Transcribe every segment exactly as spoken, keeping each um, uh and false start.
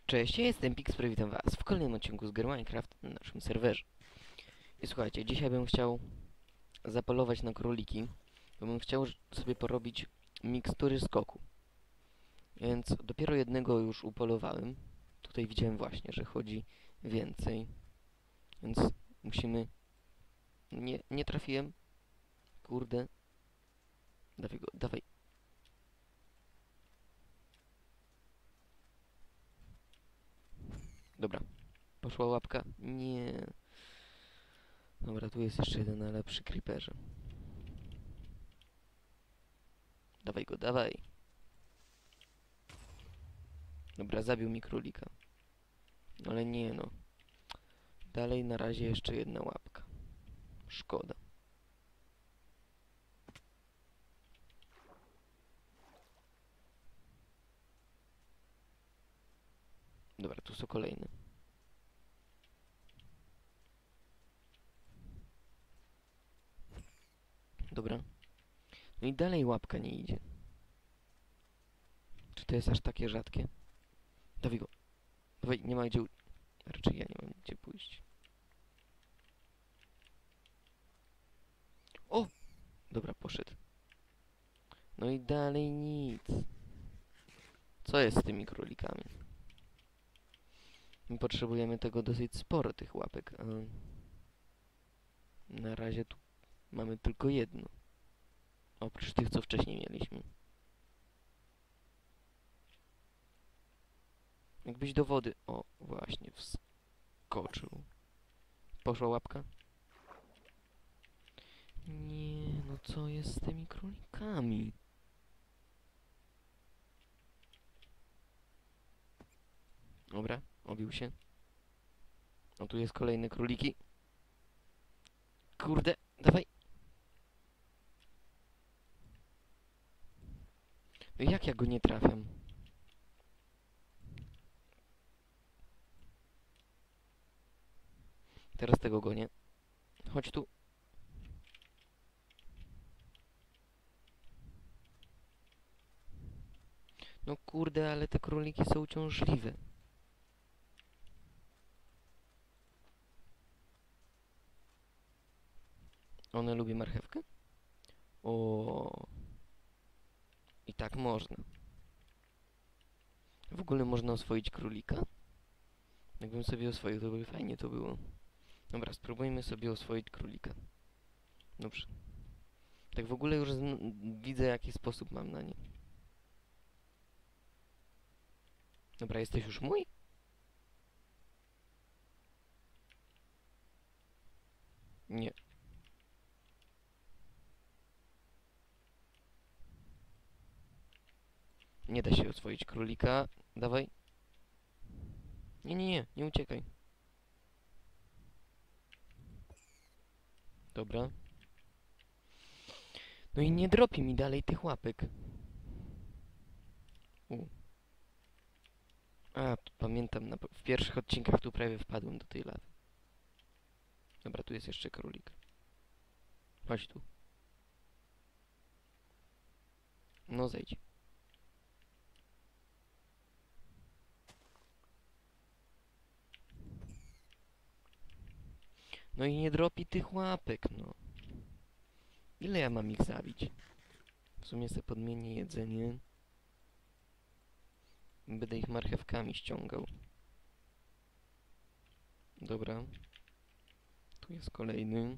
Cześć, ja jestem Pixpro, witam was w kolejnym odcinku z gry Minecraft na naszym serwerze. I słuchajcie, dzisiaj bym chciał zapolować na króliki, bo bym chciał sobie porobić mikstury skoku. Więc dopiero jednego już upolowałem. Tutaj widziałem właśnie, że chodzi więcej. Więc musimy... Nie, nie trafiłem. Kurde. Dawaj go, dawaj. Dobra. Poszła łapka? Nie. Dobra, tu jest jeszcze jeden, ale przy creeperze. Dawaj go, dawaj. Dobra, zabił mi królika. Ale nie no. Dalej na razie jeszcze jedna łapka. Szkoda. Dobra, tu są kolejne. Dobra. No i dalej łapka nie idzie. Czy to jest aż takie rzadkie? Dawaj go. Dawaj, nie ma gdzie... u- Raczej ja nie mam gdzie pójść. O! Dobra, poszedł. No i dalej nic. Co jest z tymi królikami? My potrzebujemy tego dosyć sporo, tych łapek. A na razie tu mamy tylko jedno. Oprócz tych, co wcześniej mieliśmy. Jakbyś do wody... O, właśnie, wskoczył. Poszła łapka? Nie, no co jest z tymi królikami? Dobra, obił się. O, tu jest kolejny króliki. Kurde, dawaj. No jak ja go nie trafiam? Teraz tego gonię. Chodź tu. No kurde, ale te króliki są uciążliwe. One lubią marchewkę? O. I tak można. W ogóle można oswoić królika? Jakbym sobie oswoił, to by fajnie to było. Dobra, spróbujmy sobie oswoić królika. Dobrze. Tak w ogóle już widzę, jaki sposób mam na nie. Dobra, jesteś już mój? Nie. Nie da się oswoić królika. Dawaj. Nie, nie, nie, nie uciekaj. Dobra. No i nie dropi mi dalej tych łapek. U. A, tu pamiętam, na, w pierwszych odcinkach tu prawie wpadłem do tej lawy. Dobra, tu jest jeszcze królik. Chodź tu. No zejdź. No i nie dropi tych łapek, no. Ile ja mam ich zabić? W sumie sobie podmienię jedzenie. Będę ich marchewkami ściągał. Dobra. Tu jest kolejny.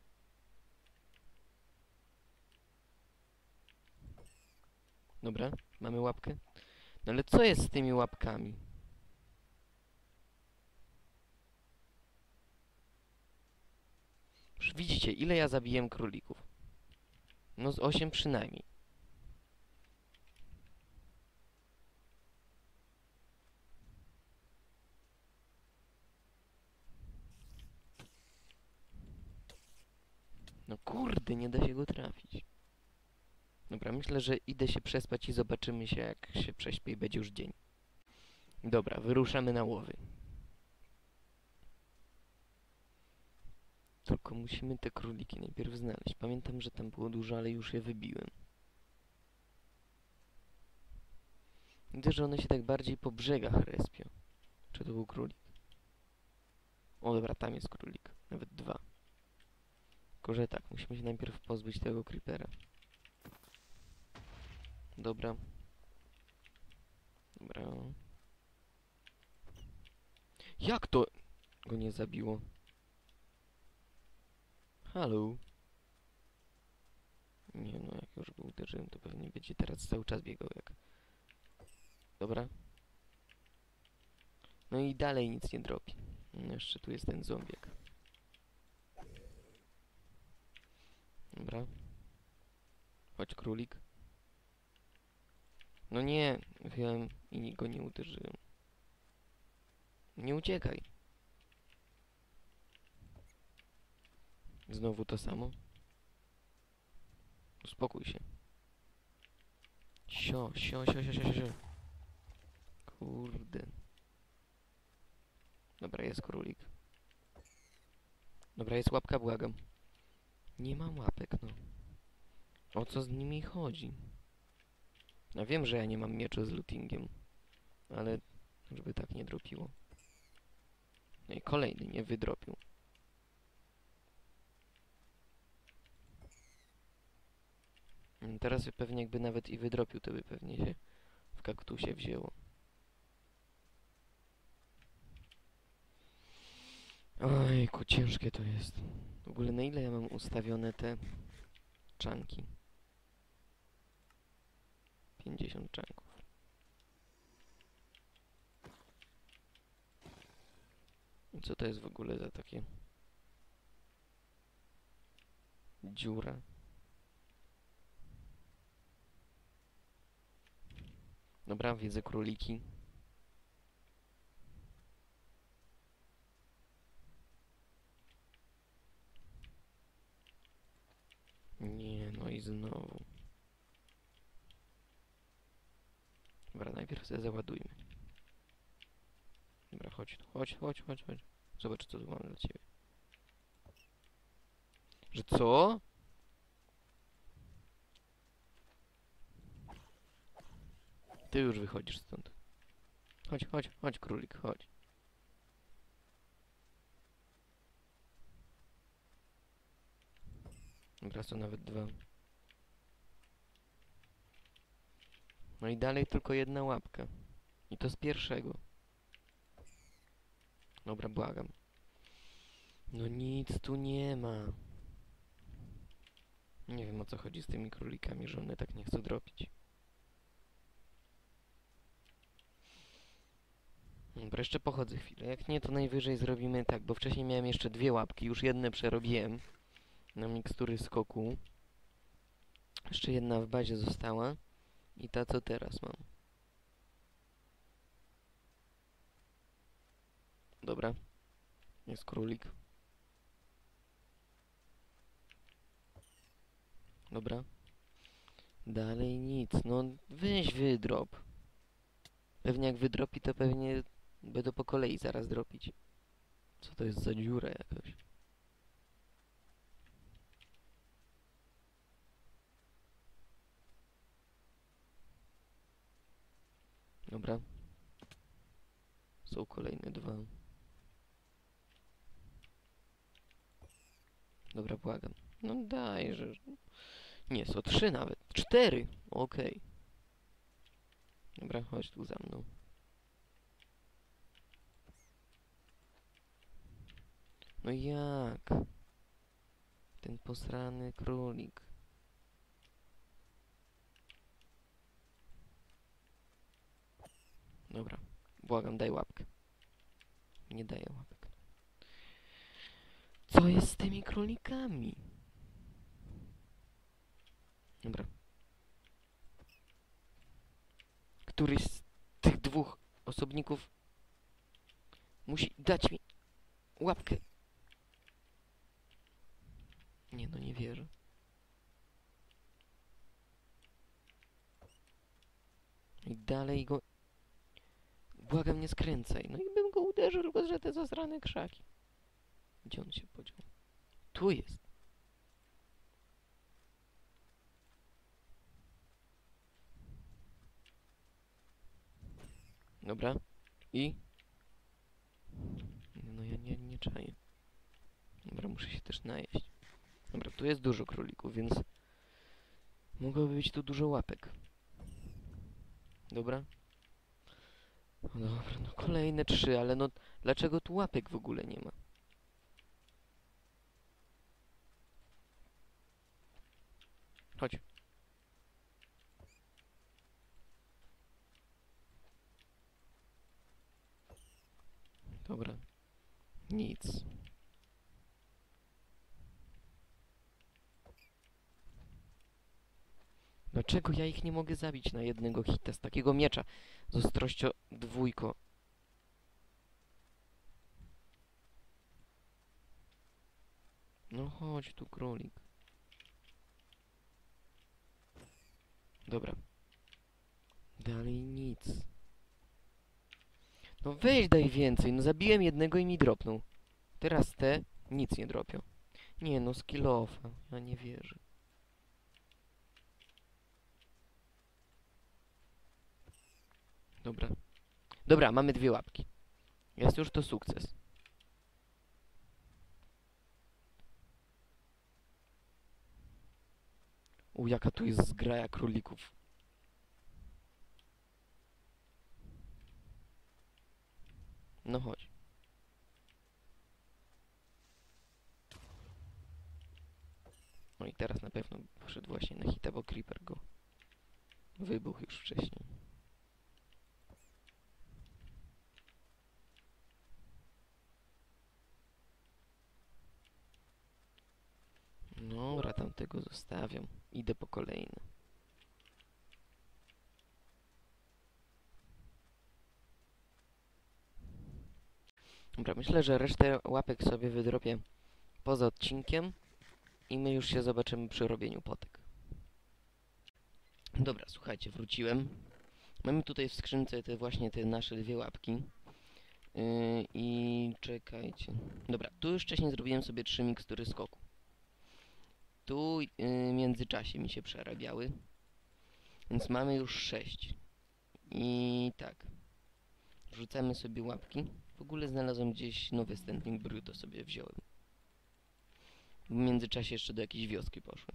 Dobra, mamy łapkę. No ale co jest z tymi łapkami? Już widzicie, ile ja zabiłem królików? No z osiem przynajmniej. No kurde, nie da się go trafić. Dobra, myślę, że idę się przespać i zobaczymy się, jak się prześpię i będzie już dzień. Dobra, wyruszamy na łowy. Tylko musimy te króliki najpierw znaleźć. Pamiętam, że tam było dużo, ale już je wybiłem. Widzę, że one się tak bardziej po brzegach respią. Czy to był królik? O dobra, tam jest królik. Nawet dwa. Tylko że tak, musimy się najpierw pozbyć tego creepera. Dobra. Dobra. Jak to go nie zabiło? Halo? Nie no, jak już go uderzyłem, to pewnie będzie teraz cały czas biegał jak... Dobra. No i dalej nic nie dropi. No jeszcze tu jest ten zombiak. Dobra. Chodź królik. No nie, wiem i go nie uderzyłem. Nie uciekaj. Znowu to samo. Uspokój się. Sio, sio, sio, sio, sio, sio. Kurde. Dobra, jest królik. Dobra, jest łapka, błagam. Nie mam łapek, no. O co z nimi chodzi? Ja wiem, że ja nie mam miecza z lootingiem. Ale żeby tak nie dropiło. No i kolejny nie wydropił. Teraz pewnie jakby nawet i wydropił, to by pewnie się w kaktusie wzięło. Ojku, ciężkie to jest. W ogóle na ile ja mam ustawione te czanki? pięćdziesiąt czanków. I co to jest w ogóle za takie... dziura? Dobra, wiedzę króliki. Nie, no i znowu. Dobra, najpierw sobie załadujmy. Dobra, chodź tu, chodź, chodź, chodź, chodź. Zobacz, co tu mam dla ciebie. Że co? Ty już wychodzisz stąd. Chodź, chodź, chodź, królik, chodź. Dobra, są nawet dwa. No i dalej tylko jedna łapka. I to z pierwszego. Dobra, błagam. No nic tu nie ma. Nie wiem, o co chodzi z tymi królikami, że one tak nie chcą dropić. Dobra, jeszcze pochodzę chwilę. Jak nie, to najwyżej zrobimy tak, bo wcześniej miałem jeszcze dwie łapki. Już jedne przerobiłem na mikstury skoku. Jeszcze jedna w bazie została. I ta, co teraz mam. Dobra. Jest królik. Dobra. Dalej nic. No weź wydrop. Pewnie jak wydropi, to pewnie będę po kolei zaraz dropić. Co to jest za dziura jakaś? Dobra. Są kolejne dwa. Dobra, błagam. No daj, że... Nie, są trzy nawet. Cztery! Okej. Okay. Dobra, chodź tu za mną. No jak? Ten posrany królik. Dobra, błagam, daj łapkę. Nie daję łapek. Co jest z tymi królikami? Dobra. Któryś z tych dwóch osobników musi dać mi łapkę. Nie, no nie wierzę. I dalej go... Błagam, nie skręcaj. No i bym go uderzył, tylko że te zasrane krzaki. Gdzie on się podział? Tu jest. Dobra. I? czaję. Dobra, muszę się też najeść. Dobra, tu jest dużo królików, więc mogłoby być tu dużo łapek. Dobra? No dobra, no kolejne trzy, ale no dlaczego tu łapek w ogóle nie ma? Chodź. Dobra. Nic. Dlaczego ja ich nie mogę zabić na jednego hita z takiego miecza? Z ostrością dwójko. No chodź tu, królik. Dobra. Dalej nic. No weź daj więcej. No zabiłem jednego i mi dropnął. Teraz te nic nie dropią. Nie no, skill offa. Ja nie wierzę. Dobra. Dobra, mamy dwie łapki. Jest już to sukces. U, jaka tu jest zgraja królików. No chodź. No i teraz na pewno poszedł właśnie na hita, bo creeper go wybuchł już wcześniej. Dobra, tamtego zostawiam. Idę po kolejny. Dobra, myślę, że resztę łapek sobie wydropię poza odcinkiem i my już się zobaczymy przy robieniu potek. Dobra, słuchajcie, wróciłem. Mamy tutaj w skrzynce te właśnie te nasze dwie łapki. Yy, I czekajcie. Dobra, tu już wcześniej zrobiłem sobie trzy mikstury skoku. Tu yy, w międzyczasie mi się przerabiały. Więc mamy już sześć. I tak. Wrzucamy sobie łapki. W ogóle znalazłem gdzieś nowy standing brew, to sobie wziąłem. W międzyczasie jeszcze do jakiejś wioski poszłem.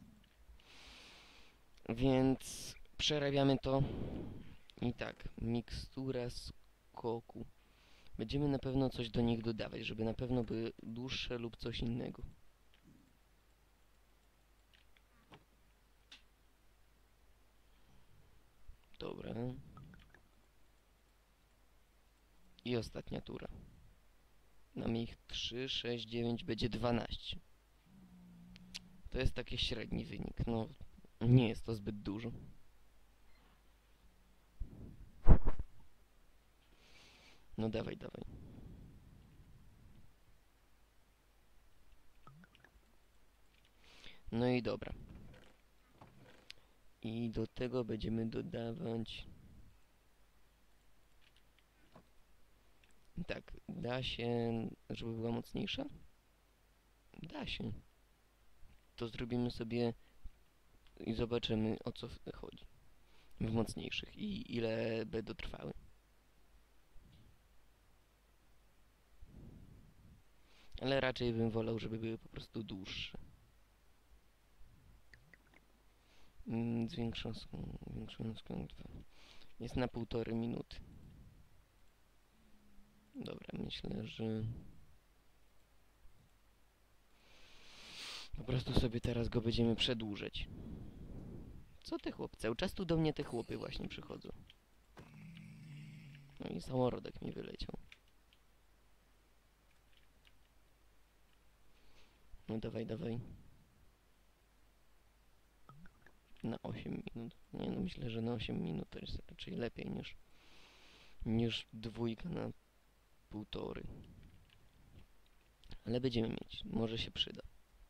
Więc przerabiamy to. I tak, mikstura skoku. Będziemy na pewno coś do nich dodawać, żeby na pewno były dłuższe lub coś innego. Dobra. I ostatnia tura. Mamy ich trzy, sześć, dziewięć, będzie dwanaście. To jest taki średni wynik. No, nie jest to zbyt dużo. No dawaj, dawaj. No i dobra. I do tego będziemy dodawać... Tak, da się, żeby była mocniejsza? Da się. To zrobimy sobie i zobaczymy, o co chodzi w mocniejszych i ile będą trwały. Ale raczej bym wolał, żeby były po prostu dłuższe. Mm, zwiększą zwiększą jest na półtorej minuty. Dobra, myślę, że po prostu sobie teraz go będziemy przedłużać. Co te chłopcy? Cały czas tu do mnie te chłopy właśnie przychodzą. No i samorodek mi wyleciał. No dawaj, dawaj. Na osiem minut. Nie no, myślę, że na osiem minut to jest raczej lepiej niż niż dwójka na półtory. Ale będziemy mieć. Może się przyda.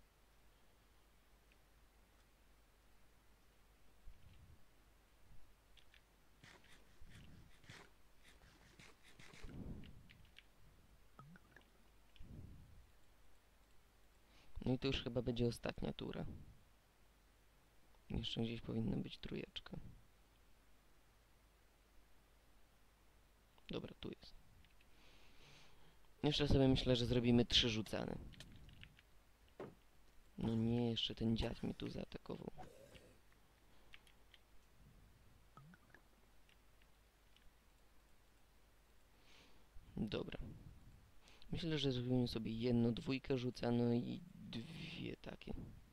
No i to już chyba będzie ostatnia tura. Jeszcze gdzieś powinna być trójeczka. Dobra, tu jest. Jeszcze sobie myślę, że zrobimy trzy rzucane. No nie, jeszcze ten dziad mnie tu zaatakował. Dobra. Myślę, że zrobimy sobie jedno, dwójkę rzucano i dwie takie.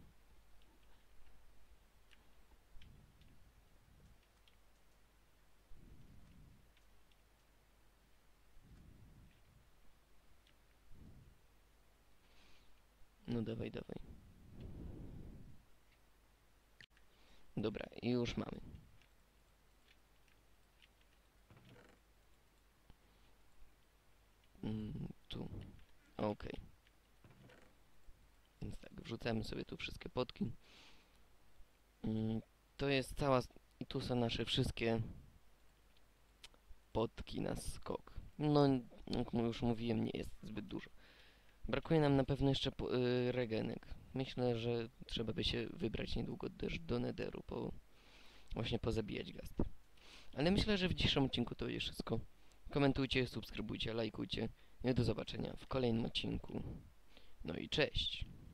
No dawaj, dawaj. Dobra, i już mamy. Mm, tu. Okej. Więc tak, wrzucamy sobie tu wszystkie potki. Mm, to jest cała... I tu są nasze wszystkie potki na skok. No, jak już mówiłem, nie jest zbyt dużo. Brakuje nam na pewno jeszcze po, y, regenek. Myślę, że trzeba by się wybrać niedługo też do Netheru, po, właśnie pozabijać gasty. Ale myślę, że w dzisiejszym odcinku to jest wszystko. Komentujcie, subskrybujcie, lajkujcie. Do zobaczenia w kolejnym odcinku. No i cześć!